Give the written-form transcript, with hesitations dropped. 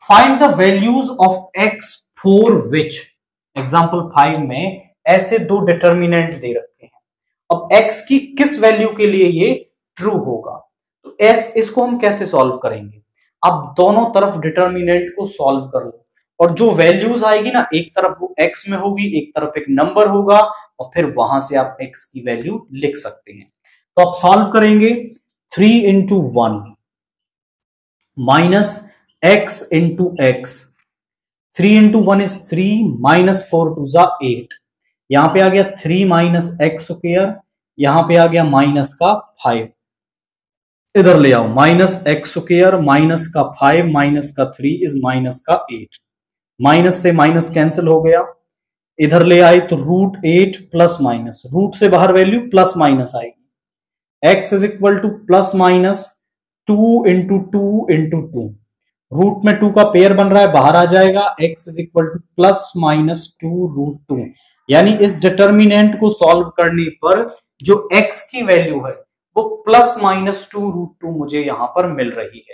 Find the values of x for which, example 5 में ऐसे दो डिटर्मिनेंट दे रखे हैं। अब x की किस वैल्यू के लिए ये ट्रू होगा, तो इसको हम कैसे सॉल्व करेंगे। अब दोनों तरफ डिटर्मिनेंट को सॉल्व कर लो और जो वैल्यूज आएगी ना, एक तरफ वो x में होगी, एक तरफ एक नंबर होगा और फिर वहां से आप x की वैल्यू लिख सकते हैं। तो आप सॉल्व करेंगे 3 into 1 minus x into x, 3 into 1 is 3 minus 4 टू जा 8, यहां पे आ गया 3 माइनस एक्स स्क्वायर, यहां पे आ गया माइनस का 5, इधर ले आओ माइनस एक्स स्क्वायर माइनस का 5 माइनस का 3 इज माइनस का 8, माइनस से माइनस कैंसिल हो गया, इधर ले आए तो रूट 8 प्लस माइनस, रूट से बाहर वैल्यू प्लस माइनस आएगी, x is equal to plus minus 2 into 2 into 2, root में 2 का पेयर बन रहा है, बाहर आ जाएगा, x is equal to plus minus 2 root 2, यानी इस डिटर्मिनेंट को सॉल्व करने पर जो x की वैल्यू है वो प्लस माइनस 2 रूट 2 मुझे यहां पर मिल रही है।